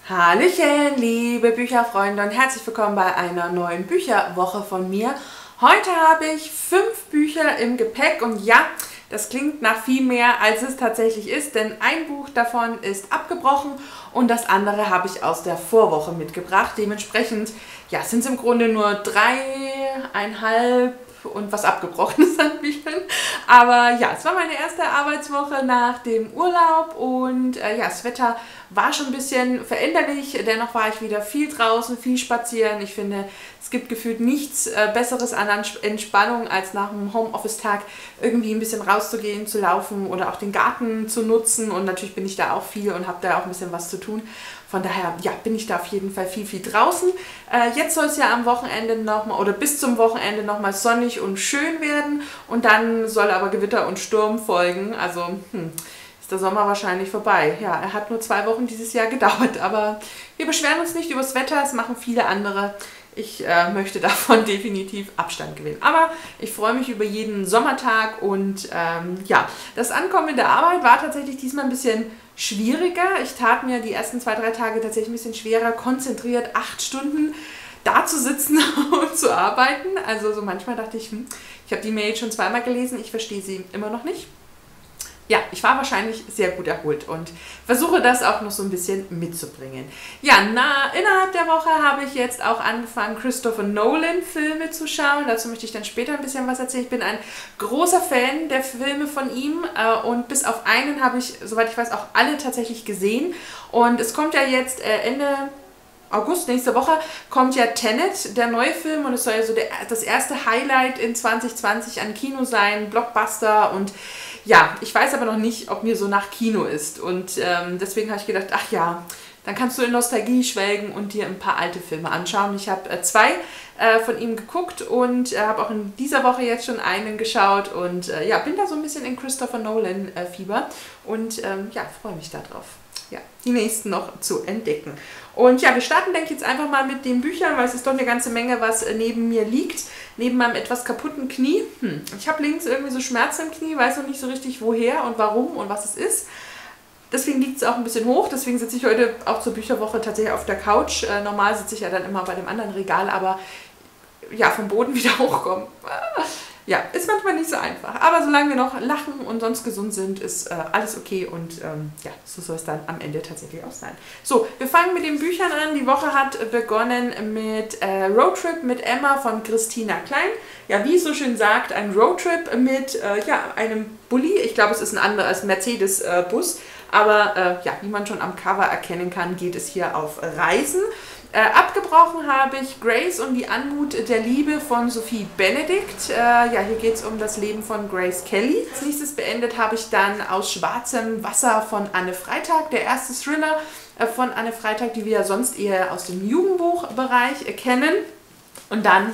Hallöchen, liebe Bücherfreunde und herzlich willkommen bei einer neuen Bücherwoche von mir. Heute habe ich 5 Bücher im Gepäck und ja, das klingt nach viel mehr, als es tatsächlich ist, denn ein Buch davon ist abgebrochen und das andere habe ich aus der Vorwoche mitgebracht. Dementsprechend ja, sind es im Grunde nur 3,5 und was Abgebrochenes an Büchern. Aber ja, es war meine erste Arbeitswoche nach dem Urlaub und ja, das Wetter war schon ein bisschen veränderlich. Dennoch war ich wieder viel draußen, viel spazieren. Ich finde, es gibt gefühlt nichts Besseres an Entspannung, als nach einem Homeoffice-Tag irgendwie ein bisschen rauszugehen, zu laufen oder auch den Garten zu nutzen. Und natürlich bin ich da auch viel und habe da auch ein bisschen was zu tun. Von daher, ja, bin ich da auf jeden Fall viel draußen. Jetzt soll es ja am Wochenende nochmal oder bis zum Wochenende nochmal sonnig und schön werden. Und dann soll aber Gewitter und Sturm folgen. Also, ist der Sommer wahrscheinlich vorbei. Ja, er hat nur 2 Wochen dieses Jahr gedauert. Aber wir beschweren uns nicht über das Wetter. Es machen viele andere. Ich möchte davon definitiv Abstand gewinnen. Aber ich freue mich über jeden Sommertag und ja, das Ankommen in der Arbeit war tatsächlich diesmal ein bisschen schwieriger. Ich tat mir die ersten 2-3 Tage tatsächlich ein bisschen schwerer, konzentriert 8 Stunden da zu sitzen und zu arbeiten. Also so manchmal dachte ich, ich habe die Mail schon 2-mal gelesen, ich verstehe sie immer noch nicht. Ja, ich war wahrscheinlich sehr gut erholt und versuche das auch noch so ein bisschen mitzubringen. Ja, innerhalb der Woche habe ich jetzt auch angefangen, Christopher Nolan Filme zu schauen. Dazu möchte ich dann später ein bisschen was erzählen. Ich bin ein großer Fan der Filme von ihm und bis auf einen habe ich, soweit ich weiß, auch alle tatsächlich gesehen. Und es kommt ja jetzt Ende August, nächste Woche, kommt ja Tenet, der neue Film, und es soll ja so das erste Highlight in 2020 an Kino sein, Blockbuster, und ja, ich weiß aber noch nicht, ob mir so nach Kino ist, und deswegen habe ich gedacht, ach ja, dann kannst du in Nostalgie schwelgen und dir ein paar alte Filme anschauen. Ich habe 2 von ihm geguckt und habe auch in dieser Woche jetzt schon einen geschaut und ja, bin da so ein bisschen in Christopher Nolan Fieber und ja, freue mich darauf. Ja, die nächsten noch zu entdecken. Und ja, wir starten, denke ich, jetzt einfach mal mit den Büchern, weil es ist doch eine ganze Menge, was neben mir liegt, neben meinem etwas kaputten Knie. Ich habe links irgendwie so Schmerzen im Knie, weiß noch nicht so richtig woher und warum und was es ist. Deswegen liegt es auch ein bisschen hoch, deswegen sitze ich heute auch zur Bücherwoche tatsächlich auf der Couch. Normal sitze ich ja dann immer bei dem anderen Regal, aber ja, vom Boden wieder hochkommen. Ja, ist manchmal nicht so einfach. Aber solange wir noch lachen und sonst gesund sind, ist alles okay und ja, so soll es dann am Ende tatsächlich auch sein. So, wir fangen mit den Büchern an. Die Woche hat begonnen mit Roadtrip mit Emma von Christina Klein. Ja, wie es so schön sagt, ein Roadtrip mit ja, einem Bulli. Ich glaube, es ist ein anderes Mercedes-Bus. Aber ja, wie man schon am Cover erkennen kann, geht es hier auf Reisen. Abgebrochen habe ich Grace und die Anmut der Liebe von Sophie Benedict. Ja, hier geht es um das Leben von Grace Kelly. Als nächstes beendet habe ich dann Aus schwarzem Wasser von Anne Freitag, der erste Thriller von Anne Freitag, die wir ja sonst eher aus dem Jugendbuchbereich kennen. Und dann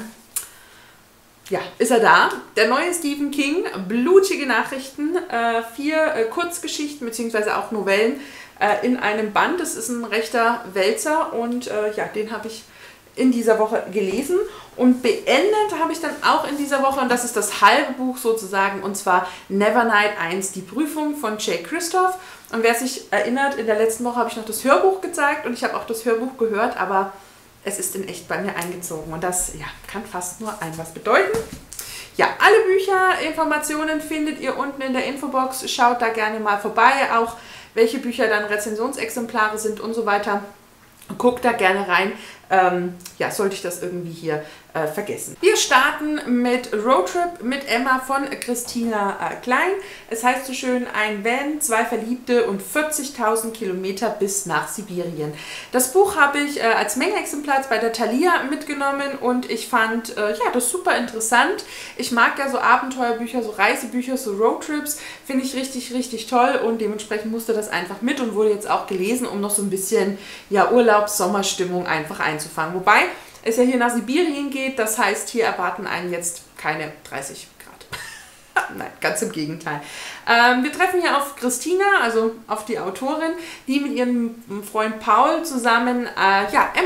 ja, ist er da. Der neue Stephen King, blutige Nachrichten, 4 Kurzgeschichten bzw. auch Novellen in einem Band. Das ist ein rechter Wälzer und ja, den habe ich in dieser Woche gelesen. Und beendet habe ich dann auch in dieser Woche, und das ist das halbe Buch sozusagen, und zwar Nevernight 1, die Prüfung von Jay Kristoff. Und wer sich erinnert, in der letzten Woche habe ich noch das Hörbuch gezeigt und ich habe auch das Hörbuch gehört, aber es ist in echt bei mir eingezogen und das ja, kann fast nur ein was bedeuten. Ja, alle Bücher, Informationen findet ihr unten in der Infobox. Schaut da gerne mal vorbei, auch welche Bücher dann Rezensionsexemplare sind und so weiter. Guckt da gerne rein. Ja, sollte ich das irgendwie hier vergessen. Wir starten mit Roadtrip mit Emma von Christina Klein. Es heißt so schön, ein Van, 2 Verliebte und 40.000 Kilometer bis nach Sibirien. Das Buch habe ich als Mengenexemplar bei der Thalia mitgenommen und ich fand ja, das super interessant. Ich mag ja so Abenteuerbücher, so Reisebücher, so Roadtrips, finde ich richtig toll und dementsprechend musste das einfach mit und wurde jetzt auch gelesen, um noch so ein bisschen ja, Urlaubs-Sommerstimmung einfach einzufangen. Wobei es ja hier nach Sibirien geht, das heißt, hier erwarten einen jetzt keine 30 Grad. Nein, ganz im Gegenteil. Wir treffen hier auf Christina, also auf die Autorin, die mit ihrem Freund Paul zusammen ja, Emma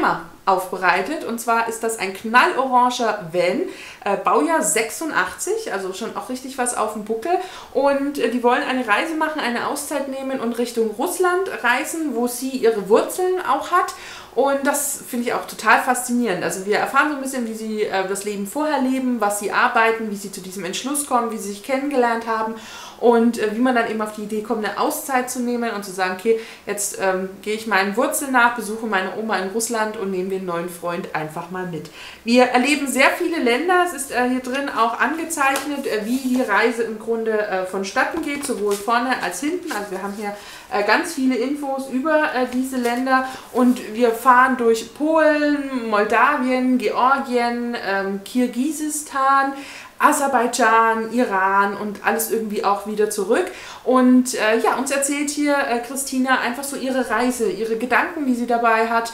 aufbereitet. Und zwar ist das ein knalloranger Van, Baujahr 86, also schon auch richtig was auf dem Buckel. Und die wollen eine Reise machen, eine Auszeit nehmen und Richtung Russland reisen, wo sie ihre Wurzeln auch hat. Und das finde ich auch total faszinierend. Also wir erfahren so ein bisschen, wie sie das Leben vorher leben, was sie arbeiten, wie sie zu diesem Entschluss kommen, wie sie sich kennengelernt haben und wie man dann eben auf die Idee kommt, eine Auszeit zu nehmen und zu sagen, okay, jetzt gehe ich meinen Wurzeln nach, besuche meine Oma in Russland und nehme den neuen Freund einfach mal mit. Wir erleben sehr viele Länder. Es ist hier drin auch angezeichnet, wie die Reise im Grunde vonstatten geht, sowohl vorne als hinten. Also wir haben hier ganz viele Infos über diese Länder und wir fahren durch Polen, Moldawien, Georgien, Kirgisistan, Aserbaidschan, Iran und alles irgendwie auch wieder zurück. Und ja, uns erzählt hier Christina einfach so ihre Reise, ihre Gedanken, die sie dabei hat.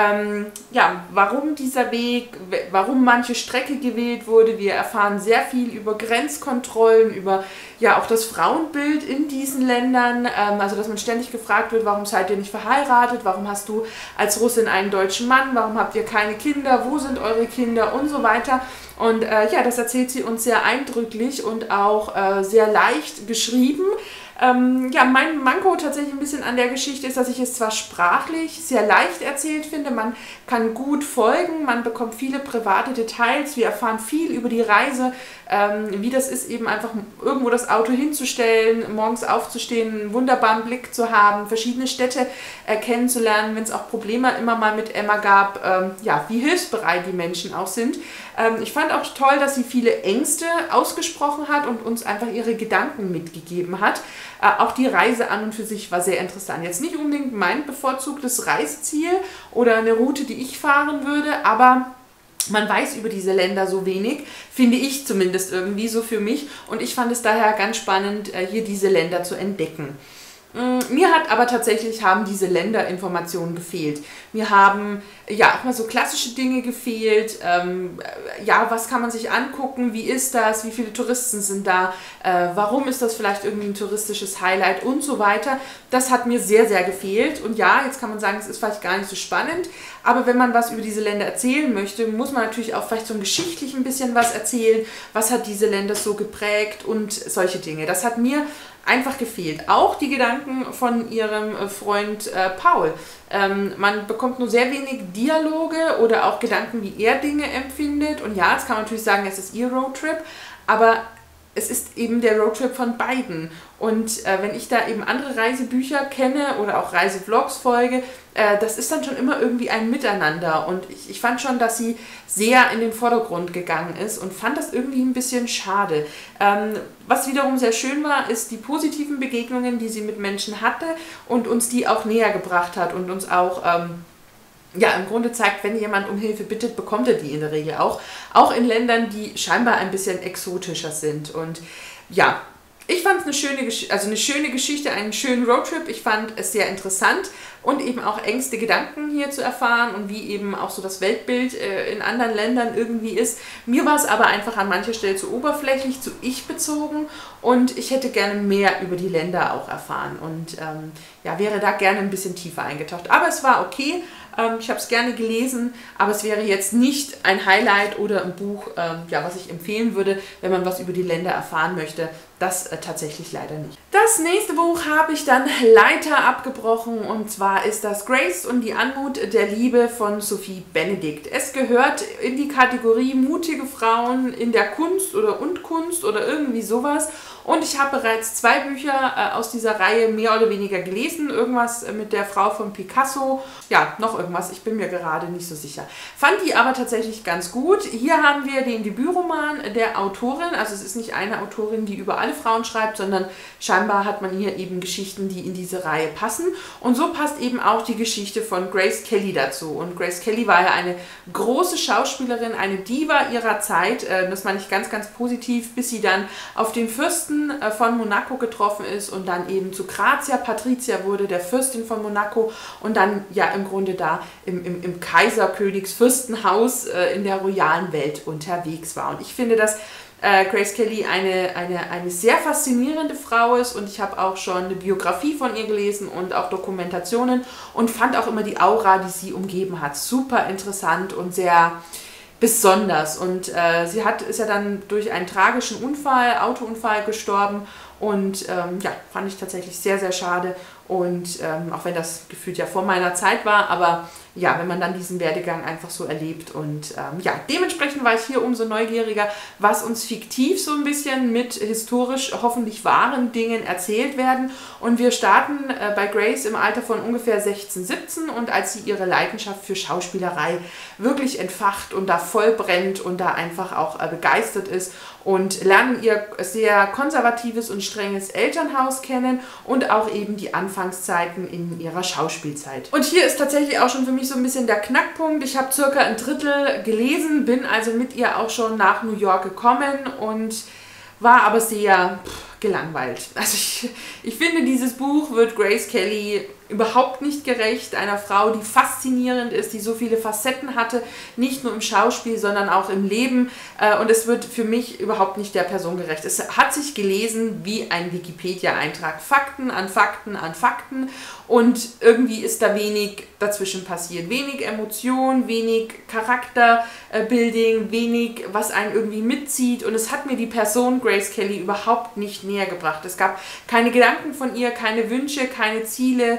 Ja, warum dieser Weg, warum manche Strecke gewählt wurde. Wir erfahren sehr viel über Grenzkontrollen, über ja auch das Frauenbild in diesen Ländern. Also dass man ständig gefragt wird, warum seid ihr nicht verheiratet, warum hast du als Russin einen deutschen Mann, warum habt ihr keine Kinder, wo sind eure Kinder und so weiter. Und ja, das erzählt sie uns sehr eindrücklich und auch sehr leicht geschrieben. Ja, mein Manko tatsächlich ein bisschen an der Geschichte ist, dass ich es zwar sprachlich sehr leicht erzählt finde, man kann gut folgen, man bekommt viele private Details, wir erfahren viel über die Reise, wie das ist, eben einfach irgendwo das Auto hinzustellen, morgens aufzustehen, einen wunderbaren Blick zu haben, verschiedene Städte kennenzulernen, wenn es auch Probleme immer mal mit Emma gab, ja, wie hilfsbereit die Menschen auch sind. Ich fand auch toll, dass sie viele Ängste ausgesprochen hat und uns einfach ihre Gedanken mitgegeben hat. Auch die Reise an und für sich war sehr interessant. Jetzt nicht unbedingt mein bevorzugtes Reiseziel oder eine Route, die ich fahren würde, aber man weiß über diese Länder so wenig, finde ich zumindest irgendwie so für mich. Und ich fand es daher ganz spannend, hier diese Länder zu entdecken. Mir hat aber tatsächlich diese Länderinformationen gefehlt. Mir haben ja auch mal so klassische Dinge gefehlt. Ja, was kann man sich angucken? Wie ist das? Wie viele Touristen sind da? Warum ist das vielleicht irgendwie ein touristisches Highlight und so weiter? Das hat mir sehr, sehr gefehlt. Und ja, jetzt kann man sagen, es ist vielleicht gar nicht so spannend. Aber wenn man was über diese Länder erzählen möchte, muss man natürlich auch vielleicht so ein geschichtlich ein bisschen was erzählen. Was hat diese Länder so geprägt und solche Dinge. Das hat mir einfach gefehlt. Auch die Gedanken von ihrem Freund Paul. Man bekommt nur sehr wenig Dialoge oder auch Gedanken, wie er Dinge empfindet. Und ja, jetzt kann man natürlich sagen, es ist ihr Roadtrip, aber es ist eben der Roadtrip von beiden. Und wenn ich da eben andere Reisebücher kenne oder auch Reisevlogs folge, das ist dann schon immer irgendwie ein Miteinander. Und ich fand schon, dass sie sehr in den Vordergrund gegangen ist und fand das irgendwie ein bisschen schade. Was wiederum sehr schön war, ist die positiven Begegnungen, die sie mit Menschen hatte und uns die auch näher gebracht hat und uns auch ja, im Grunde zeigt, wenn jemand um Hilfe bittet, bekommt er die in der Regel auch. Auch in Ländern, die scheinbar ein bisschen exotischer sind. Und ja, ich fand es eine schöne Geschichte, einen schönen Roadtrip. Ich fand es sehr interessant und eben auch engste Gedanken hier zu erfahren und wie eben auch so das Weltbild in anderen Ländern irgendwie ist. Mir war es aber einfach an mancher Stelle zu oberflächlich, zu ich-bezogen und ich hätte gerne mehr über die Länder auch erfahren und ja, wäre da gerne ein bisschen tiefer eingetaucht. Aber es war okay. Ich habe es gerne gelesen, aber es wäre jetzt nicht ein Highlight oder ein Buch, ja, was ich empfehlen würde, wenn man was über die Länder erfahren möchte. Das tatsächlich leider nicht. Das nächste Buch habe ich dann leider abgebrochen und zwar ist das Grace und die Anmut der Liebe von Sophie Benedict. Es gehört in die Kategorie mutige Frauen in der Kunst oder Kunst oder irgendwie sowas. Und ich habe bereits 2 Bücher aus dieser Reihe mehr oder weniger gelesen. Irgendwas mit der Frau von Picasso. Ja, noch irgendwas. Ich bin mir gerade nicht so sicher. Fand die aber tatsächlich ganz gut. Hier haben wir den Debütroman der Autorin. Also es ist nicht eine Autorin, die über alle Frauen schreibt, sondern scheinbar hat man hier eben Geschichten, die in diese Reihe passen. Und so passt eben auch die Geschichte von Grace Kelly dazu. Und Grace Kelly war ja eine große Schauspielerin, eine Diva ihrer Zeit. Das meine ich ganz, ganz positiv, bis sie dann auf den Fürsten von Monaco getroffen ist und dann eben zu Grazia Patrizia wurde, der Fürstin von Monaco und dann ja im Grunde da im Kaiserkönigsfürstenhaus in der royalen Welt unterwegs war. Und ich finde das Grace Kelly eine sehr faszinierende Frau ist und ich habe auch schon eine Biografie von ihr gelesen und auch Dokumentationen und fand auch immer die Aura, die sie umgeben hat, super interessant und sehr besonders. Und sie ist ja dann durch einen tragischen Autounfall gestorben und ja, fand ich tatsächlich sehr, sehr schade. Und auch wenn das gefühlt ja vor meiner Zeit war, aber ja, wenn man dann diesen Werdegang einfach so erlebt und ja, dementsprechend war ich hier umso neugieriger, was uns fiktiv so ein bisschen mit historisch hoffentlich wahren Dingen erzählt werden. Und wir starten bei Grace im Alter von ungefähr 16, 17 und als sie ihre Leidenschaft für Schauspielerei wirklich entfacht und da voll brennt und da einfach auch begeistert ist und lernen ihr sehr konservatives und strenges Elternhaus kennen und auch eben die Anfangszeiten in ihrer Schauspielzeit. Und hier ist tatsächlich auch schon für mich so ein bisschen der Knackpunkt. Ich habe circa ein Drittel gelesen, bin also mit ihr auch schon nach New York gekommen und war aber sehr gelangweilt. Also ich finde, dieses Buch wird Grace Kelly überhaupt nicht gerecht. Einer Frau, die faszinierend ist, die so viele Facetten hatte, nicht nur im Schauspiel, sondern auch im Leben. Und es wird für mich überhaupt nicht der Person gerecht. Es hat sich gelesen wie ein Wikipedia-Eintrag. Fakten an Fakten an Fakten. Und irgendwie ist da wenig dazwischen passiert. Wenig Emotion, wenig Charakterbuilding, wenig, was einen irgendwie mitzieht. Und es hat mir die Person Grace Kelly überhaupt nicht näher gebracht. Es gab keine Gedanken von ihr, keine Wünsche, keine Ziele,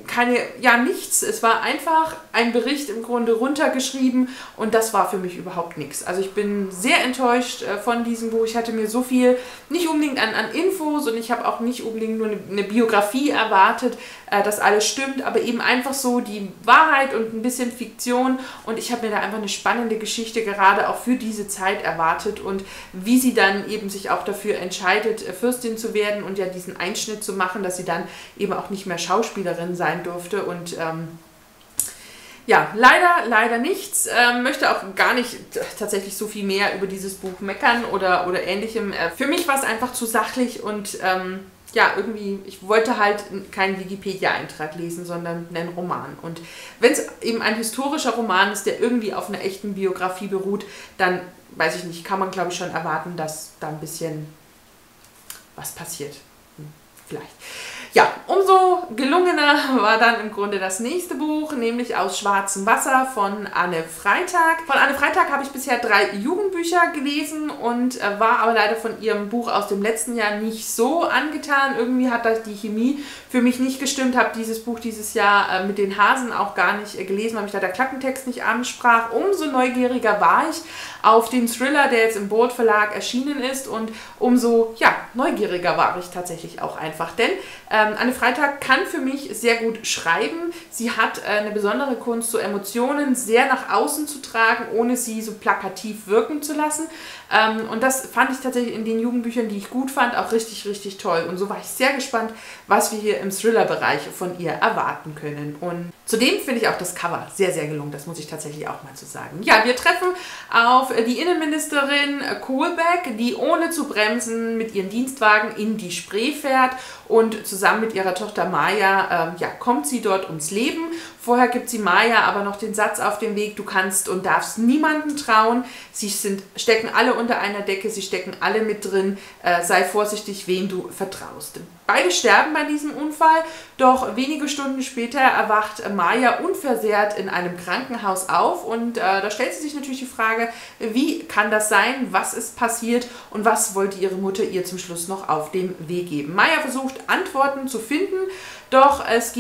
nichts. Es war einfach ein Bericht im Grunde runtergeschrieben und das war für mich überhaupt nichts. Also ich bin sehr enttäuscht von diesem Buch. Ich hatte mir so viel, nicht unbedingt an Infos und ich habe auch nicht unbedingt nur eine Biografie erwartet, dass alles stimmt, aber eben einfach so die Wahrheit und ein bisschen Fiktion und ich habe mir da einfach eine spannende Geschichte gerade auch für diese Zeit erwartet und wie sie dann eben sich auch dafür entscheidet, Fürstin zu werden und ja diesen Einschnitt zu machen, dass sie dann eben auch nicht mehr Schauspielerin sein durfte und ja, leider nichts. Möchte auch gar nicht tatsächlich so viel mehr über dieses Buch meckern oder ähnlichem. Für mich war es einfach zu sachlich und ja, irgendwie, ich wollte halt keinen Wikipedia-Eintrag lesen, sondern einen Roman. Und wenn es eben ein historischer Roman ist, der irgendwie auf einer echten Biografie beruht, dann, weiß ich nicht, kann man glaube ich schon erwarten, dass da ein bisschen was passiert. Vielleicht. Ja, umso gelungener war dann im Grunde das nächste Buch, nämlich Aus schwarzem Wasser von Anne Freitag. Von Anne Freitag habe ich bisher 3 Jugendbücher gelesen und war aber leider von ihrem Buch aus dem letzten Jahr nicht so angetan. Irgendwie hat da die Chemie für mich nicht gestimmt, habe dieses Buch dieses Jahr mit den Hasen auch gar nicht gelesen, weil mich da der Klappentext nicht ansprach. Umso neugieriger war ich auf den Thriller, der jetzt im Bold Verlag erschienen ist und umso neugieriger war ich tatsächlich auch einfach, denn Anne Freitag kann für mich sehr gut schreiben. Sie hat eine besondere Kunst, so Emotionen sehr nach außen zu tragen, ohne sie so plakativ wirken zu lassen. Und das fand ich tatsächlich in den Jugendbüchern, die ich gut fand, auch richtig, richtig toll. Und so war ich sehr gespannt, was wir hier im Thriller-Bereich von ihr erwarten können. Und zudem finde ich auch das Cover sehr, sehr gelungen. Das muss ich tatsächlich auch mal so sagen. Ja, wir treffen auf die Innenministerin Kohlbeck, die ohne zu bremsen mit ihrem Dienstwagen in die Spree fährt und zusammen mit ihrer Tochter Maya kommt sie dort ums Leben. Vorher gibt sie Maya aber noch den Satz auf den Weg, du kannst und darfst niemandem trauen. Sie stecken alle unter einer Decke, sie stecken alle mit drin. Sei vorsichtig, wem du vertraust. Beide sterben bei diesem Unfall, doch wenige Stunden später erwacht Maya unversehrt in einem Krankenhaus auf und da stellt sie sich natürlich die Frage, wie kann das sein, was ist passiert und was wollte ihre Mutter ihr zum Schluss noch auf den Weg geben. Maya versucht Antworten zu finden, doch es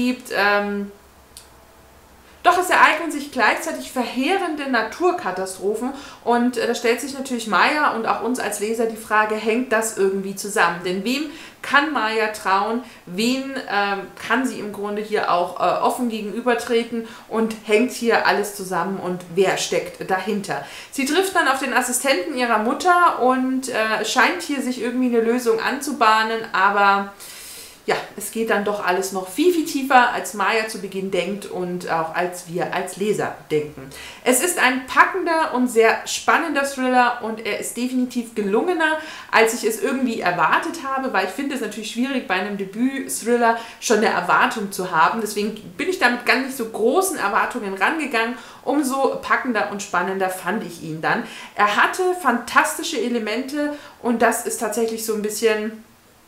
ereignen sich gleichzeitig verheerende Naturkatastrophen und da stellt sich natürlich Maya und auch uns als Leser die Frage, hängt das irgendwie zusammen? Denn wem kann Maya trauen? Wen kann sie im Grunde hier auch offen gegenübertreten und hängt hier alles zusammen und wer steckt dahinter? Sie trifft dann auf den Assistenten ihrer Mutter und scheint hier sich irgendwie eine Lösung anzubahnen, aber ja, es geht dann doch alles noch viel, viel tiefer, als Maya zu Beginn denkt und auch als wir als Leser denken. Es ist ein packender und sehr spannender Thriller und er ist definitiv gelungener, als ich es irgendwie erwartet habe, weil ich finde es natürlich schwierig, bei einem Debüt-Thriller schon eine Erwartung zu haben. Deswegen bin ich damit gar nicht so großen Erwartungen rangegangen. Umso packender und spannender fand ich ihn dann. Er hatte fantastische Elemente und das ist tatsächlich so ein bisschen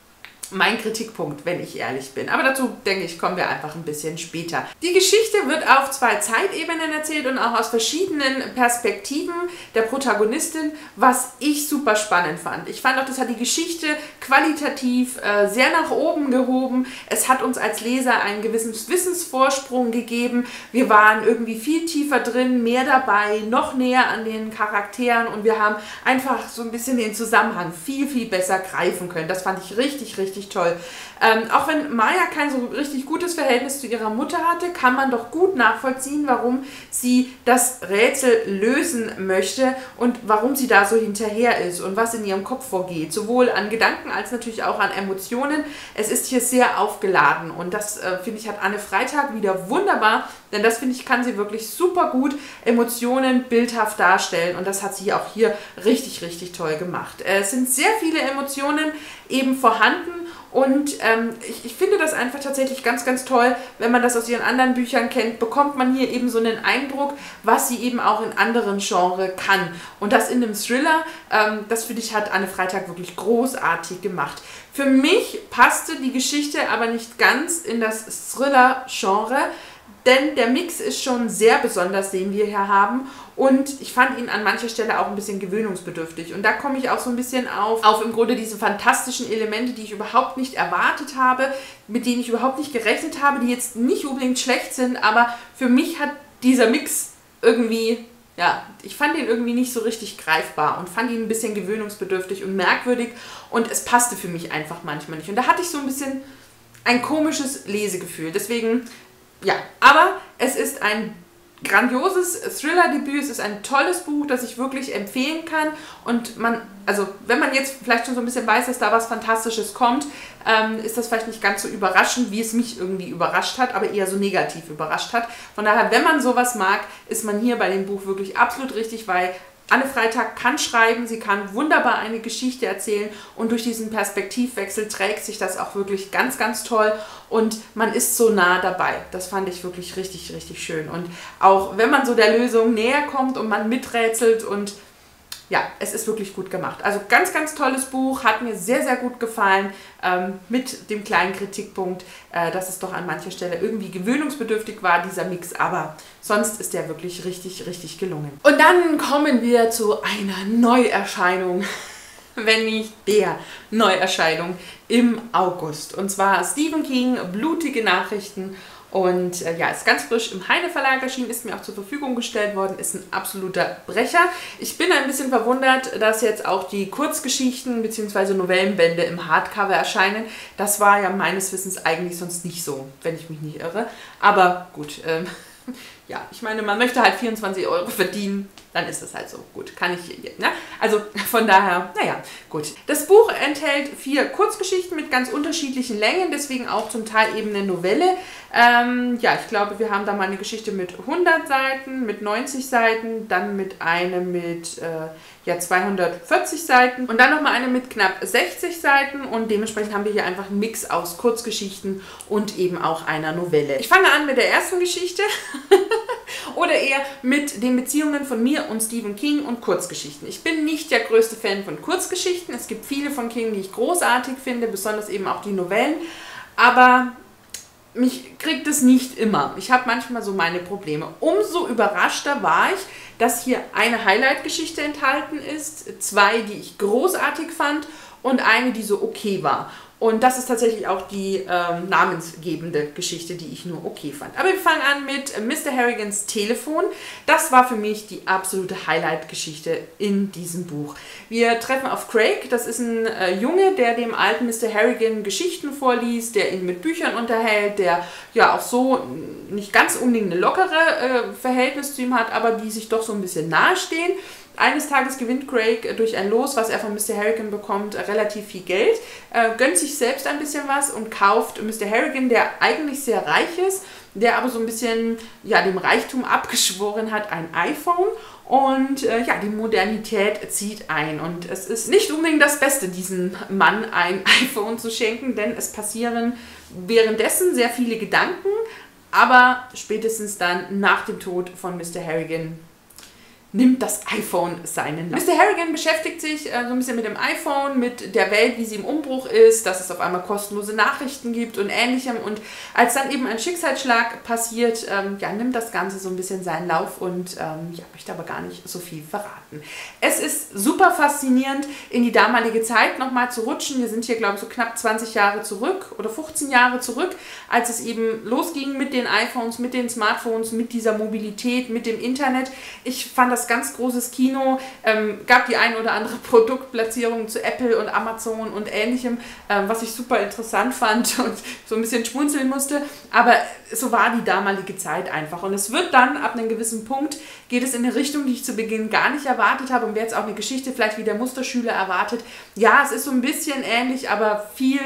mein Kritikpunkt, wenn ich ehrlich bin. Aber dazu, denke ich, kommen wir einfach ein bisschen später. Die Geschichte wird auf 2 Zeitebenen erzählt und auch aus verschiedenen Perspektiven der Protagonistin, was ich super spannend fand. Ich fand auch, das hat die Geschichte qualitativ sehr nach oben gehoben. Es hat uns als Leser einen gewissen Wissensvorsprung gegeben. Wir waren irgendwie viel tiefer drin, mehr dabei, noch näher an den Charakteren und wir haben einfach so ein bisschen den Zusammenhang viel, viel besser greifen können. Das fand ich richtig, richtig toll. Auch wenn Maya kein so richtig gutes Verhältnis zu ihrer Mutter hatte, kann man doch gut nachvollziehen, warum sie das Rätsel lösen möchte und warum sie da so hinterher ist und was in ihrem Kopf vorgeht. Sowohl an Gedanken als natürlich auch an Emotionen. Es ist hier sehr aufgeladen und das, finde ich, hat Anne Freitag wieder wunderbar, denn das, finde ich, kann sie wirklich super gut Emotionen bildhaft darstellen und das hat sie auch hier richtig, richtig toll gemacht. Es sind sehr viele Emotionen eben vorhanden. Und ich finde das einfach tatsächlich ganz, ganz toll. Wenn man das aus ihren anderen Büchern kennt, bekommt man hier eben so einen Eindruck, was sie eben auch in anderen Genres kann. Und das in einem Thriller, das finde ich, hat Anne Freitag wirklich großartig gemacht. Für mich passte die Geschichte aber nicht ganz in das Thriller-Genre, denn der Mix ist schon sehr besonders, den wir hier haben. Und ich fand ihn an mancher Stelle auch ein bisschen gewöhnungsbedürftig. Und da komme ich auch so ein bisschen auf im Grunde diese fantastischen Elemente, die ich überhaupt nicht erwartet habe, mit denen ich überhaupt nicht gerechnet habe, die jetzt nicht unbedingt schlecht sind, aber für mich hat dieser Mix irgendwie, ja, ich fand ihn irgendwie nicht so richtig greifbar und fand ihn ein bisschen gewöhnungsbedürftig und merkwürdig und es passte für mich einfach manchmal nicht. Und da hatte ich so ein bisschen ein komisches Lesegefühl. Deswegen, ja, aber es ist ein grandioses Thriller-Debüt, es ist ein tolles Buch, das ich wirklich empfehlen kann und man, also wenn man jetzt vielleicht schon so ein bisschen weiß, dass da was Fantastisches kommt, ist das vielleicht nicht ganz so überraschend, wie es mich irgendwie überrascht hat, aber eher so negativ überrascht hat. Von daher, wenn man sowas mag, ist man hier bei dem Buch wirklich absolut richtig, weil Anne Freitag kann schreiben, sie kann wunderbar eine Geschichte erzählen und durch diesen Perspektivwechsel trägt sich das auch wirklich ganz, ganz toll und man ist so nah dabei. Das fand ich wirklich richtig, richtig schön. Und auch wenn man so der Lösung näher kommt und man miträtselt und ja, es ist wirklich gut gemacht. Also ganz, ganz tolles Buch, hat mir sehr, sehr gut gefallen, mit dem kleinen Kritikpunkt, dass es doch an mancher Stelle irgendwie gewöhnungsbedürftig war, dieser Mix, aber sonst ist der wirklich richtig, richtig gelungen. Und dann kommen wir zu einer Neuerscheinung, wenn nicht der Neuerscheinung im August. Und zwar Stephen King, Blutige Nachrichten. Und ja, ist ganz frisch im Heine Verlag erschienen, ist mir auch zur Verfügung gestellt worden, ist ein absoluter Brecher. Ich bin ein bisschen verwundert, dass jetzt auch die Kurzgeschichten bzw. Novellenbände im Hardcover erscheinen. Das war ja meines Wissens eigentlich sonst nicht so, wenn ich mich nicht irre. Aber gut, ja, ich meine, man möchte halt 24 € verdienen, dann ist das halt so. Gut, kann ich, ne? Also von daher, naja, gut. Das Buch enthält 4 Kurzgeschichten mit ganz unterschiedlichen Längen, deswegen auch zum Teil eben eine Novelle. Ja, ich glaube, wir haben da mal eine Geschichte mit 100 Seiten, mit 90 Seiten, dann mit eine mit ja, 240 Seiten und dann nochmal eine mit knapp 60 Seiten und dementsprechend haben wir hier einfach einen Mix aus Kurzgeschichten und eben auch einer Novelle. Ich fange an mit der ersten Geschichte oder eher mit den Beziehungen von mir und Stephen King und Kurzgeschichten. Ich bin nicht der größte Fan von Kurzgeschichten. Es gibt viele von King, die ich großartig finde, besonders eben auch die Novellen, aber mich kriegt es nicht immer. Ich habe manchmal so meine Probleme. Umso überraschter war ich, dass hier eine Highlight-Geschichte enthalten ist, 2, die ich großartig fand und eine, die so okay war. Und das ist tatsächlich auch die namensgebende Geschichte, die ich nur okay fand. Aber wir fangen an mit Mr. Harrigans Telefon. Das war für mich die absolute Highlight-Geschichte in diesem Buch. Wir treffen auf Craig, das ist ein Junge, der dem alten Mr. Harrigan Geschichten vorliest, der ihn mit Büchern unterhält, der ja auch so nicht ganz unbedingt eine lockere Verhältnis zu ihm hat, aber die sich doch so ein bisschen nahestehen. Eines Tages gewinnt Craig durch ein Los, was er von Mr. Harrigan bekommt, relativ viel Geld, gönnt sich selbst ein bisschen was und kauft Mr. Harrigan, der eigentlich sehr reich ist, der aber so ein bisschen dem Reichtum abgeschworen hat, ein iPhone. Und die Modernität zieht ein. Und es ist nicht unbedingt das Beste, diesem Mann ein iPhone zu schenken, denn es passieren währenddessen sehr viele Gedanken, aber spätestens dann nach dem Tod von Mr. Harrigan nimmt das iPhone seinen Lauf. Mr. Harrigan beschäftigt sich so ein bisschen mit dem iPhone, mit der Welt, wie sie im Umbruch ist, dass es auf einmal kostenlose Nachrichten gibt und Ähnlichem. Und als dann eben ein Schicksalsschlag passiert, nimmt das Ganze so ein bisschen seinen Lauf und möchte aber gar nicht so viel verraten. Es ist super faszinierend, in die damalige Zeit nochmal zu rutschen. Wir sind hier, glaube ich, so knapp 20 Jahre zurück oder 15 Jahre zurück, als es eben losging mit den iPhones, mit den Smartphones, mit dieser Mobilität, mit dem Internet. Ich fand das ganz großes Kino, gab die ein oder andere Produktplatzierung zu Apple und Amazon und Ähnlichem, was ich super interessant fand und so ein bisschen schmunzeln musste, aber so war die damalige Zeit einfach und es wird dann, ab einem gewissen Punkt, geht es in eine Richtung, die ich zu Beginn gar nicht erwartet habe und wer jetzt auch eine Geschichte vielleicht wie der Musterschüler erwartet, ja, es ist so ein bisschen ähnlich, aber viel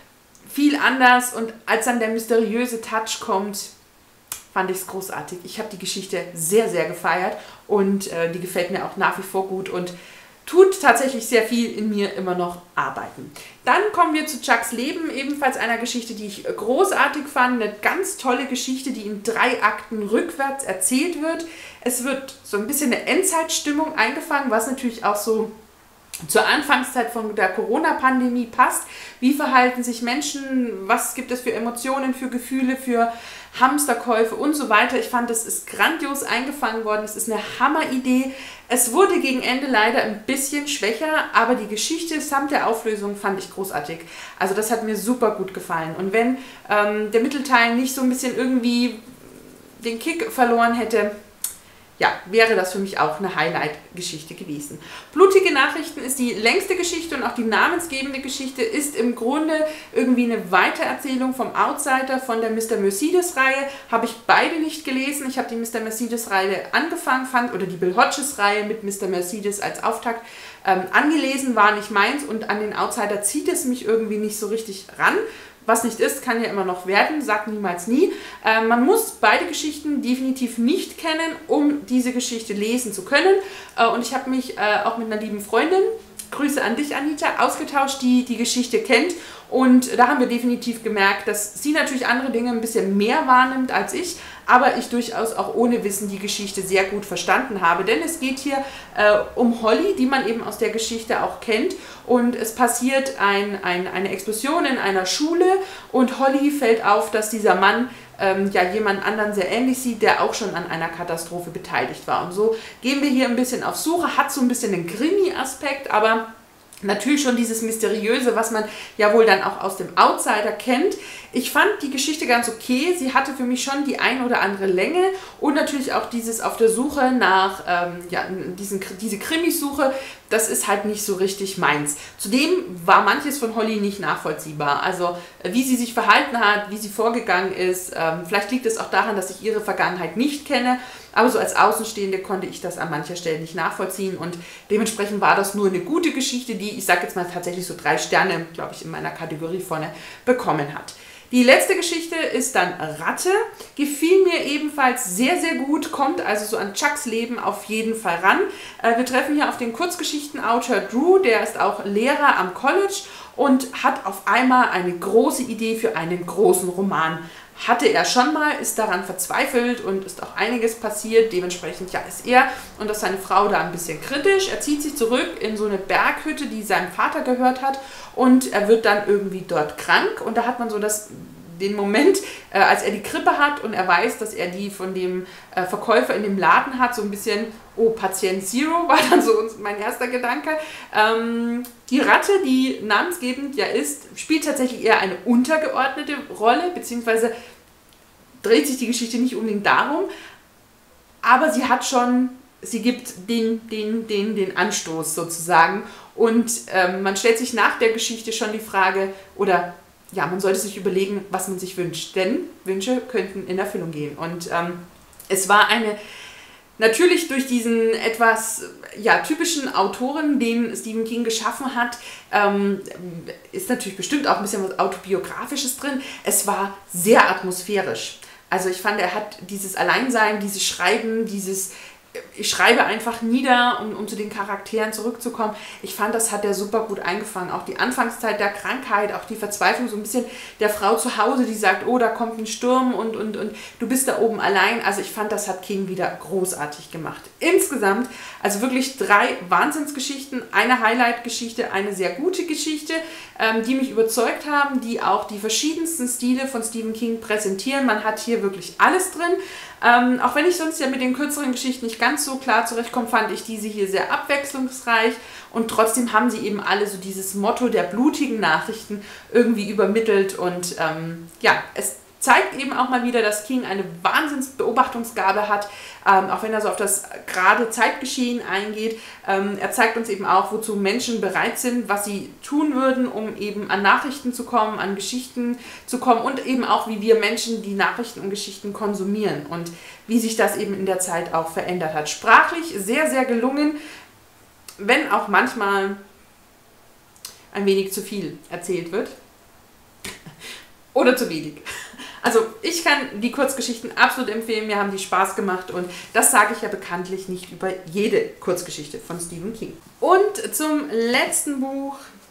anders und als dann der mysteriöse Touch kommt, fand ich es großartig. Ich habe die Geschichte sehr, sehr gefeiert und die gefällt mir auch nach wie vor gut und tut tatsächlich sehr viel in mir immer noch arbeiten. Dann kommen wir zu Chucks Leben, ebenfalls einer Geschichte, die ich großartig fand. Eine ganz tolle Geschichte, die in 3 Akten rückwärts erzählt wird. Es wird so ein bisschen eine Endzeitstimmung eingefangen, was natürlich auch so zur Anfangszeit von der Corona-Pandemie passt. Wie verhalten sich Menschen? Was gibt es für Emotionen, für Gefühle, für Hamsterkäufe und so weiter. Ich fand, es ist grandios eingefangen worden. Es ist eine Hammeridee. Es wurde gegen Ende leider ein bisschen schwächer, aber die Geschichte samt der Auflösung fand ich großartig. Also das hat mir super gut gefallen. Und wenn der Mittelteil nicht so ein bisschen irgendwie den Kick verloren hätte, ja, wäre das für mich auch eine Highlight-Geschichte gewesen. Blutige Nachrichten ist die längste Geschichte und auch die namensgebende Geschichte ist im Grunde irgendwie eine Weitererzählung vom Outsider, von der Mr. Mercedes-Reihe. Habe ich beide nicht gelesen. Ich habe die Mr. Mercedes-Reihe angefangen, oder die Bill Hodges-Reihe mit Mr. Mercedes als Auftakt angelesen, war nicht meins und an den Outsider zieht es mich irgendwie nicht so richtig ran. Was nicht ist, kann ja immer noch werden, sagt niemals nie. Man muss beide Geschichten definitiv nicht kennen, um diese Geschichte lesen zu können. Und ich habe mich auch mit einer lieben Freundin, Grüße an dich, Anita, ausgetauscht, die die Geschichte kennt. Und da haben wir definitiv gemerkt, dass sie natürlich andere Dinge ein bisschen mehr wahrnimmt als ich, aber ich durchaus auch ohne Wissen die Geschichte sehr gut verstanden habe. Denn es geht hier um Holly, die man eben aus der Geschichte auch kennt. Und es passiert eine Explosion in einer Schule und Holly fällt auf, dass dieser Mann jemand anderen sehr ähnlich sieht, der auch schon an einer Katastrophe beteiligt war. Und so gehen wir hier ein bisschen auf Suche, hat so ein bisschen den Krimi-Aspekt, aber natürlich schon dieses Mysteriöse, was man ja wohl dann auch aus dem Outsider kennt. Ich fand die Geschichte ganz okay. Sie hatte für mich schon die ein oder andere Länge und natürlich auch dieses auf der Suche nach, diese Krimis-Suche, das ist halt nicht so richtig meins. Zudem war manches von Holly nicht nachvollziehbar. Also wie sie sich verhalten hat, wie sie vorgegangen ist. Vielleicht liegt es auch daran, dass ich ihre Vergangenheit nicht kenne. Aber so als Außenstehende konnte ich das an mancher Stelle nicht nachvollziehen und dementsprechend war das nur eine gute Geschichte, die, ich sage jetzt mal tatsächlich so 3 Sterne, glaube ich, in meiner Kategorie vorne bekommen hat. Die letzte Geschichte ist dann Ratte, gefiel mir ebenfalls sehr, sehr gut, kommt also so an Chucks Leben auf jeden Fall ran. Wir treffen hier auf den Kurzgeschichtenautor Drew, der ist auch Lehrer am College und hat auf einmal eine große Idee für einen großen Roman. Hatte er schon mal, ist daran verzweifelt und ist auch einiges passiert. Dementsprechend ist er und auch seine Frau da ein bisschen kritisch. Er zieht sich zurück in so eine Berghütte, die seinem Vater gehört hat und er wird dann irgendwie dort krank. Und da hat man so den Moment, als er die Grippe hat und er weiß, dass er die von dem Verkäufer in dem Laden hat, so ein bisschen, oh, Patient Zero war dann so mein erster Gedanke. Die Ratte, die namensgebend ist, spielt tatsächlich eher eine untergeordnete Rolle, beziehungsweise dreht sich die Geschichte nicht unbedingt darum, aber sie gibt den Anstoß sozusagen und man stellt sich nach der Geschichte schon die Frage, oder ja, man sollte sich überlegen, was man sich wünscht, denn Wünsche könnten in Erfüllung gehen und es war eine Natürlich durch diesen etwas typischen Autoren, den Stephen King geschaffen hat, ist natürlich bestimmt auch ein bisschen was Autobiografisches drin. Es war sehr atmosphärisch. Also ich fand, er hat dieses Alleinsein, dieses Schreiben, ich schreibe einfach nieder, um zu den Charakteren zurückzukommen. Ich fand, das hat er super gut eingefangen. Auch die Anfangszeit der Krankheit, auch die Verzweiflung so ein bisschen der Frau zu Hause, die sagt, oh, da kommt ein Sturm und du bist da oben allein. Also ich fand, das hat King wieder großartig gemacht. Insgesamt, also wirklich 3 Wahnsinnsgeschichten, eine Highlight-Geschichte, eine sehr gute Geschichte, die mich überzeugt haben, die auch die verschiedensten Stile von Stephen King präsentieren. Man hat hier wirklich alles drin. Auch wenn ich sonst ja mit den kürzeren Geschichten nicht ganz so klar zurechtkomme, fand ich diese hier sehr abwechslungsreich und trotzdem haben sie eben alle so dieses Motto der blutigen Nachrichten irgendwie übermittelt und es zeigt eben auch mal wieder, dass King eine Wahnsinnsbeobachtungsgabe hat, auch wenn er so auf das gerade Zeitgeschehen eingeht. Er zeigt uns eben auch, wozu Menschen bereit sind, was sie tun würden, um eben an Nachrichten zu kommen, an Geschichten zu kommen und eben auch, wie wir Menschen die Nachrichten und Geschichten konsumieren und wie sich das eben in der Zeit auch verändert hat. Sprachlich sehr, sehr gelungen, wenn auch manchmal ein wenig zu viel erzählt wird oder zu wenig. Also ich kann die Kurzgeschichten absolut empfehlen, mir haben die Spaß gemacht und das sage ich ja bekanntlich nicht über jede Kurzgeschichte von Stephen King. Und zum letzten Buch,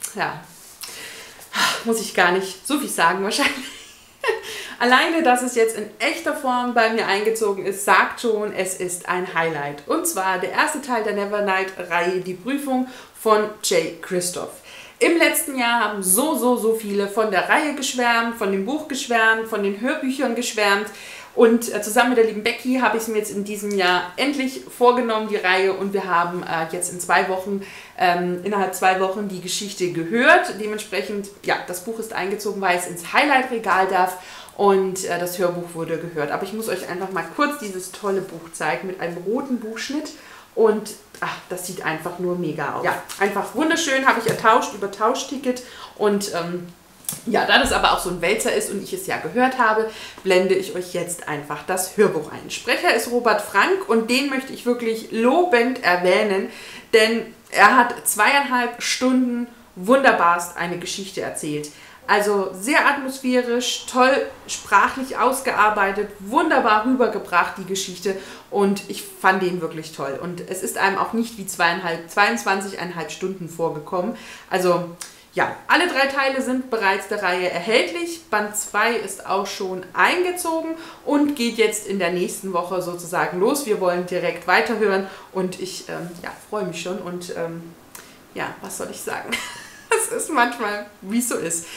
muss ich gar nicht so viel sagen wahrscheinlich. Alleine, dass es jetzt in echter Form bei mir eingezogen ist, sagt schon, es ist ein Highlight. Und zwar der erste Teil der Nevernight-Reihe, die Prüfung von Jay Kristoff. Im letzten Jahr haben so viele von der Reihe geschwärmt, von dem Buch geschwärmt, von den Hörbüchern geschwärmt. Und zusammen mit der lieben Becky habe ich es mir jetzt in diesem Jahr endlich vorgenommen, die Reihe. Und wir haben jetzt innerhalb 2 Wochen die Geschichte gehört. Dementsprechend, das Buch ist eingezogen, weil es ins Highlight-Regal darf. Und das Hörbuch wurde gehört. Aber ich muss euch einfach mal kurz dieses tolle Buch zeigen mit einem roten Buchschnitt. Und das sieht einfach nur mega aus. Ja, einfach wunderschön, habe ich ertauscht über Tauschticket. Und da das aber auch so ein Wälzer ist und ich es ja gehört habe, blende ich euch jetzt einfach das Hörbuch ein. Sprecher ist Robert Frank und den möchte ich wirklich lobend erwähnen, denn er hat 2,5 Stunden wunderbarst eine Geschichte erzählt. Also sehr atmosphärisch, toll sprachlich ausgearbeitet, wunderbar rübergebracht die Geschichte und ich fand den wirklich toll. Und es ist einem auch nicht wie 22,5 Stunden vorgekommen. Also alle 3 Teile sind bereits der Reihe erhältlich. Band 2 ist auch schon eingezogen und geht jetzt in der nächsten Woche sozusagen los. Wir wollen direkt weiterhören und ich freue mich schon und was soll ich sagen? Es ist manchmal, wie es so ist.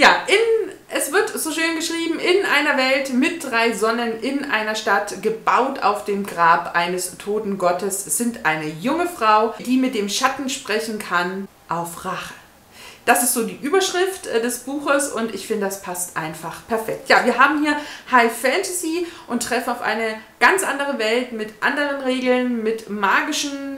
Es wird so schön geschrieben, in einer Welt mit 3 Sonnen, in einer Stadt, gebaut auf dem Grab eines toten Gottes, sind eine junge Frau, die mit dem Schatten sprechen kann, auf Rache. Das ist so die Überschrift des Buches und ich finde, das passt einfach perfekt. Ja, wir haben hier High Fantasy und treffen auf eine ganz andere Welt mit anderen Regeln, mit magischen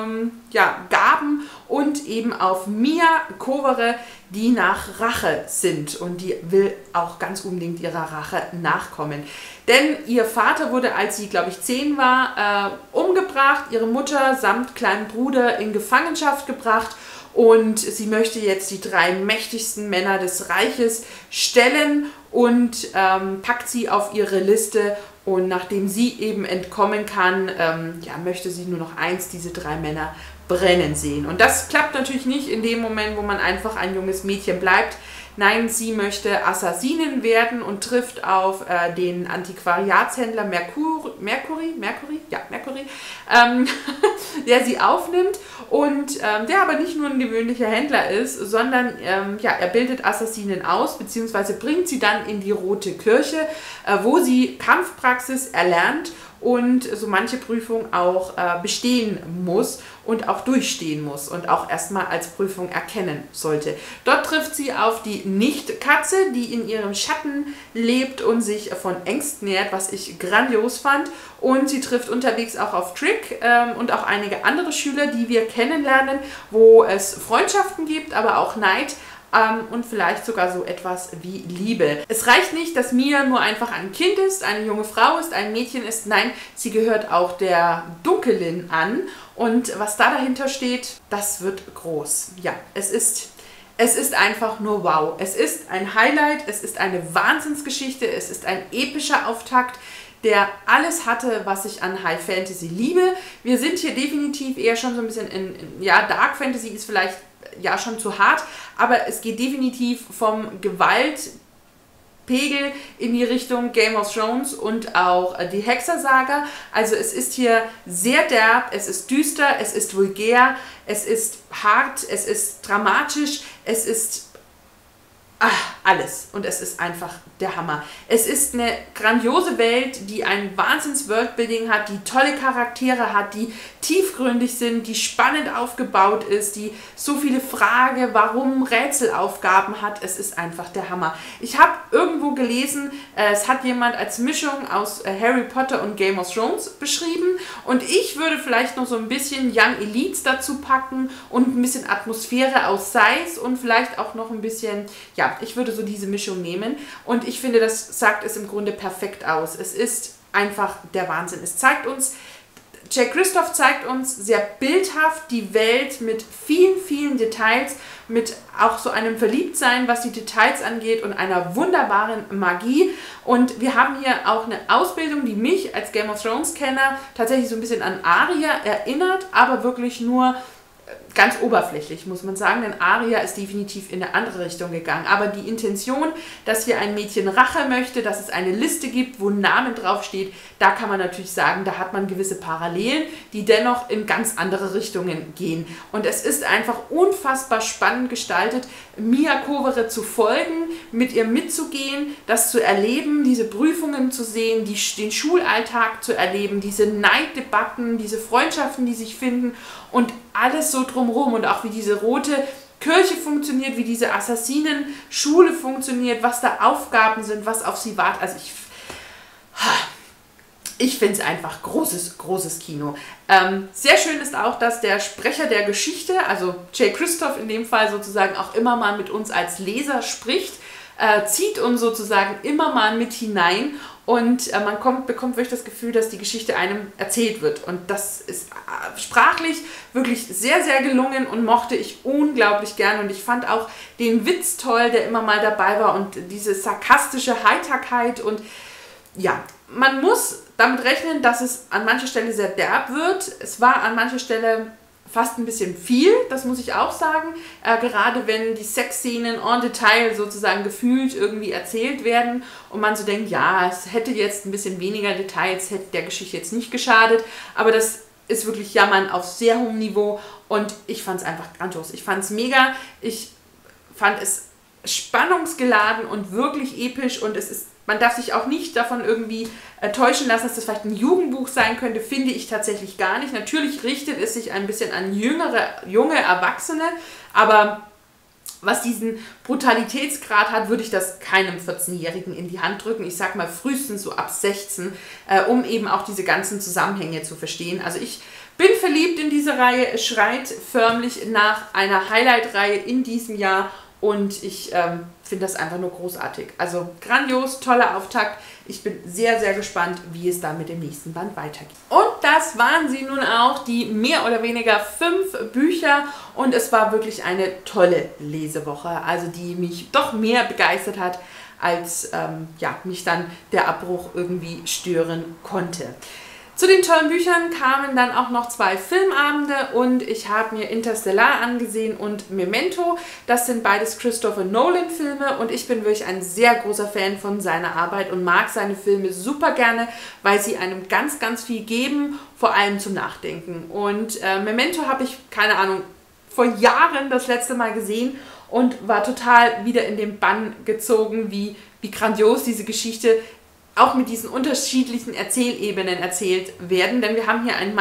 Gaben und eben auf Mia Kowere, die nach Rache sind und die will auch ganz unbedingt ihrer Rache nachkommen. Denn ihr Vater wurde, als sie, glaube ich, 10 war, umgebracht, ihre Mutter samt kleinem Bruder in Gefangenschaft gebracht. Und sie möchte jetzt die 3 mächtigsten Männer des Reiches stellen und packt sie auf ihre Liste. Und nachdem sie eben entkommen kann, möchte sie nur noch diese 3 Männer brennen sehen. Und das klappt natürlich nicht in dem Moment, wo man einfach ein junges Mädchen bleibt. Nein, sie möchte Assassinin werden und trifft auf den Antiquariatshändler Mercury, der sie aufnimmt und der aber nicht nur ein gewöhnlicher Händler ist, sondern er bildet Assassinen aus, beziehungsweise bringt sie dann in die Rote Kirche, wo sie Kampfpraxis erlernt und so manche Prüfung auch bestehen muss und auch durchstehen muss und auch erstmal als Prüfung erkennen sollte. Dort trifft sie auf die Nicht-Katze, die in ihrem Schatten lebt und sich von Ängsten nährt, was ich grandios fand. Und sie trifft unterwegs auch auf Trick und auch einige andere Schüler, die wir kennenlernen, wo es Freundschaften gibt, aber auch Neid. und vielleicht sogar so etwas wie Liebe. Es reicht nicht, dass Mia nur einfach ein Kind ist, eine junge Frau ist, ein Mädchen ist. Nein, sie gehört auch der Dunkelin an. Und was da dahinter steht, das wird groß. Ja, es ist einfach nur wow. Es ist ein Highlight, es ist eine Wahnsinnsgeschichte, es ist ein epischer Auftakt, der alles hatte, was ich an High Fantasy liebe. Wir sind hier definitiv eher schon so ein bisschen ja, Dark Fantasy ist vielleicht ja schon zu hart, aber es geht definitiv vom Gewaltpegel in die Richtung Game of Thrones und auch die Hexersaga. Also es ist hier sehr derb, es ist düster, es ist vulgär, es ist hart, es ist dramatisch, es ist alles. Und es ist einfach der Hammer. Es ist eine grandiose Welt, die ein Wahnsinns-Worldbuilding hat, die tolle Charaktere hat, die tiefgründig sind, die spannend aufgebaut ist, die so viele Fragen, warum Rätselaufgaben hat. Es ist einfach der Hammer. Ich habe irgendwo gelesen, es hat jemand als Mischung aus Harry Potter und Game of Thrones beschrieben und ich würde vielleicht noch so ein bisschen Young Elites dazu packen und ein bisschen Atmosphäre aus Size und vielleicht auch noch ein bisschen, ja, ich würde so diese Mischung nehmen und ich finde, das sagt es im Grunde perfekt aus. Es ist einfach der Wahnsinn. Es zeigt uns, Jay Kristoff zeigt uns sehr bildhaft die Welt mit vielen, vielen Details, mit auch so einem Verliebtsein, was die Details angeht und einer wunderbaren Magie. Und wir haben hier auch eine Ausbildung, die mich als Game of Thrones-Kenner tatsächlich so ein bisschen an Arya erinnert, aber wirklich nur ganz oberflächlich, muss man sagen, denn Arya ist definitiv in eine andere Richtung gegangen. Aber die Intention, dass hier ein Mädchen Rache möchte, dass es eine Liste gibt, wo ein Name draufsteht, da kann man natürlich sagen, da hat man gewisse Parallelen, die dennoch in ganz andere Richtungen gehen. Und es ist einfach unfassbar spannend gestaltet, Mia Kovere zu folgen, mit ihr mitzugehen, das zu erleben, diese Prüfungen zu sehen, den Schulalltag zu erleben, diese Neiddebatten, diese Freundschaften, die sich finden und alles so drumherum und auch wie diese rote Kirche funktioniert, wie diese Assassinen-Schule funktioniert, was da Aufgaben sind, was auf sie wartet. Also ich finde es einfach großes, großes Kino. Sehr schön ist auch, dass der Sprecher der Geschichte, also Jay Kristoff in dem Fall sozusagen auch immer mal mit uns als Leser spricht, zieht uns sozusagen immer mal mit hinein und man bekommt wirklich das Gefühl, dass die Geschichte einem erzählt wird. Und das ist sprachlich wirklich sehr, sehr gelungen und mochte ich unglaublich gern. Und ich fand auch den Witz toll, der immer mal dabei war und diese sarkastische Heiterkeit. Und ja, man muss damit rechnen, dass es an mancher Stelle sehr derb wird. Es war an mancher Stelle fast ein bisschen viel, das muss ich auch sagen. Gerade wenn die Sexszenen en Detail sozusagen gefühlt irgendwie erzählt werden und man so denkt, ja, es hätte jetzt ein bisschen weniger Details, hätte der Geschichte jetzt nicht geschadet, aber das ist wirklich Jammern auf sehr hohem Niveau und ich fand es einfach grandios. Ich fand es mega, ich fand es spannungsgeladen und wirklich episch und es ist, man darf sich auch nicht davon irgendwie täuschen lassen, dass das vielleicht ein Jugendbuch sein könnte, finde ich tatsächlich gar nicht. Natürlich richtet es sich ein bisschen an junge Erwachsene, aber was diesen Brutalitätsgrad hat, würde ich das keinem 14-Jährigen in die Hand drücken. Ich sag mal frühestens so ab 16, um eben auch diese ganzen Zusammenhänge zu verstehen. Also ich bin verliebt in diese Reihe, es schreit förmlich nach einer Highlight-Reihe in diesem Jahr und ich finde das einfach nur großartig. Also grandios, toller Auftakt. Ich bin sehr, sehr gespannt, wie es dann mit dem nächsten Band weitergeht. Und das waren sie nun auch, die mehr oder weniger 5 Bücher. Und es war wirklich eine tolle Lesewoche, also die mich doch mehr begeistert hat, als ja, mich dann der Abbruch irgendwie stören konnte. Zu den tollen Büchern kamen dann auch noch 2 Filmabende und ich habe mir Interstellar angesehen und Memento. Das sind beides Christopher Nolan Filme und ich bin wirklich ein sehr großer Fan von seiner Arbeit und mag seine Filme super gerne, weil sie einem ganz, ganz viel geben, vor allem zum Nachdenken. Und Memento habe ich, keine Ahnung, vor Jahren das letzte Mal gesehen und war total wieder in den Bann gezogen, wie grandios diese Geschichte auch mit diesen unterschiedlichen Erzählebenen erzählt werden, denn wir haben hier einen Mann,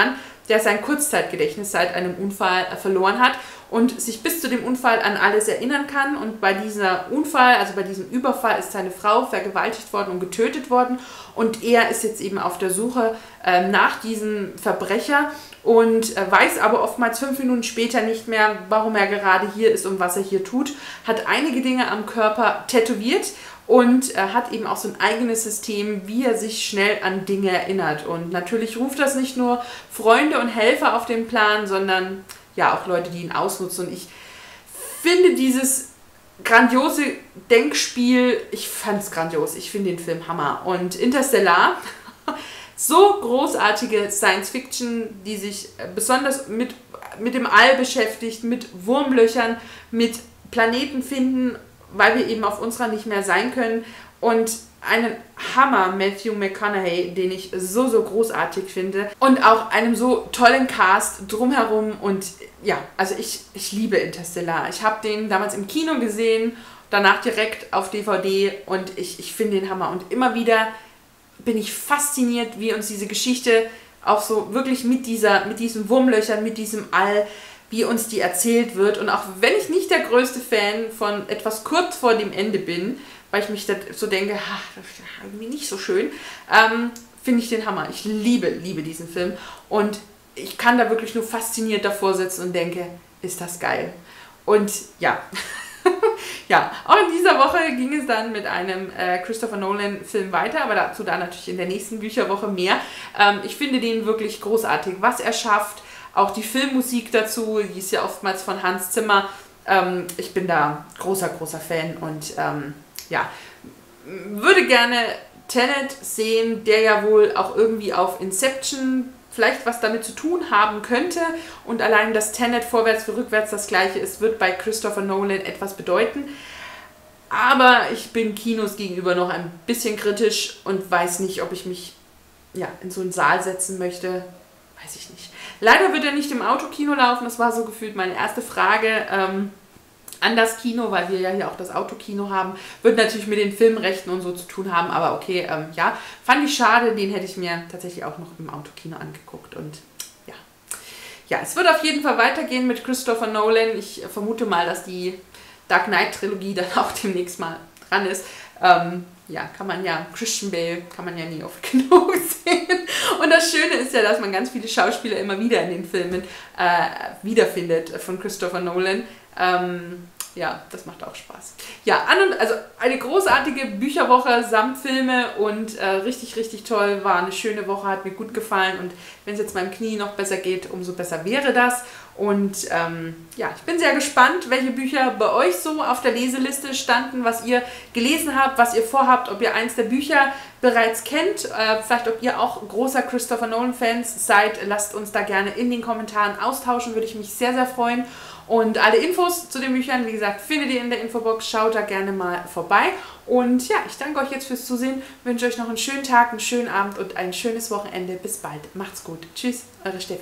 der sein Kurzzeitgedächtnis seit einem Unfall verloren hat und sich bis zu dem Unfall an alles erinnern kann. Und bei diesem Unfall, also bei diesem Überfall, ist seine Frau vergewaltigt worden und getötet worden. Und er ist jetzt eben auf der Suche nach diesem Verbrecher und weiß aber oftmals 5 Minuten später nicht mehr, warum er gerade hier ist und was er hier tut. Hat einige Dinge am Körper tätowiert und hat eben auch so ein eigenes System, wie er sich schnell an Dinge erinnert. Und natürlich ruft das nicht nur Freunde und Helfer auf den Plan, sondern ja auch Leute, die ihn ausnutzen. Und ich finde dieses grandiose Denkspiel, ich fand es grandios. Ich finde den Film Hammer. Und Interstellar, so großartige Science-Fiction, die sich besonders mit dem All beschäftigt, mit Wurmlöchern, mit Planeten finden, weil wir eben auf unserer nicht mehr sein können. Und einen Hammer Matthew McConaughey, den ich so großartig finde. Und auch einem so tollen Cast drumherum. Und ja, also ich liebe Interstellar. Ich habe den damals im Kino gesehen, danach direkt auf DVD und ich finde den Hammer. Und immer wieder bin ich fasziniert, wie uns diese Geschichte auch so wirklich mit diesen Wurmlöchern, mit diesem All, wie uns die erzählt wird. Und auch wenn ich nicht der größte Fan von etwas kurz vor dem Ende bin, weil ich mich da so denke, das ist irgendwie nicht so schön, finde ich den Hammer. Ich liebe diesen Film und ich kann da wirklich nur fasziniert davor sitzen und denke, ist das geil. Und ja, ja, auch in dieser Woche ging es dann mit einem Christopher Nolan Film weiter, aber dazu dann natürlich in der nächsten Bücherwoche mehr. Ich finde den wirklich großartig, was er schafft. Auch die Filmmusik dazu, die ist ja oftmals von Hans Zimmer. Ich bin da großer Fan und ja, würde gerne Tenet sehen, der ja wohl auch irgendwie auf Inception vielleicht was damit zu tun haben könnte. Und allein, dass Tenet vorwärts wie rückwärts das gleiche ist, wird bei Christopher Nolan etwas bedeuten. Aber ich bin Kinos gegenüber noch ein bisschen kritisch und weiß nicht, ob ich mich ja, in so einen Saal setzen möchte. Weiß ich nicht. Leider wird er nicht im Autokino laufen. Das war so gefühlt meine erste Frage an das Kino, weil wir ja hier auch das Autokino haben. Wird natürlich mit den Filmrechten und so zu tun haben, aber okay, ja, fand ich schade. Den hätte ich mir tatsächlich auch noch im Autokino angeguckt und ja. Ja, es wird auf jeden Fall weitergehen mit Christopher Nolan. Ich vermute mal, dass die Dark Knight-Trilogie dann auch demnächst mal dran ist. Ja, kann man ja, Christian Bale kann man ja nie oft genug sehen. Und das Schöne ist ja, dass man ganz viele Schauspieler immer wieder in den Filmen wiederfindet von Christopher Nolan. Ja, das macht auch Spaß. Ja, also eine großartige Bücherwoche samt Filme und richtig toll. War eine schöne Woche, hat mir gut gefallen und wenn es jetzt meinem Knie noch besser geht, umso besser wäre das. Und ja, ich bin sehr gespannt, welche Bücher bei euch so auf der Leseliste standen, was ihr gelesen habt, was ihr vorhabt, ob ihr eins der Bücher bereits kennt, vielleicht ob ihr auch großer Christopher Nolan-Fans seid. Lasst uns da gerne in den Kommentaren austauschen, würde ich mich sehr freuen. Und alle Infos zu den Büchern, wie gesagt, findet ihr in der Infobox. Schaut da gerne mal vorbei. Und ja, ich danke euch jetzt fürs Zusehen, wünsche euch noch einen schönen Tag, einen schönen Abend und ein schönes Wochenende. Bis bald. Macht's gut. Tschüss, eure Steffi.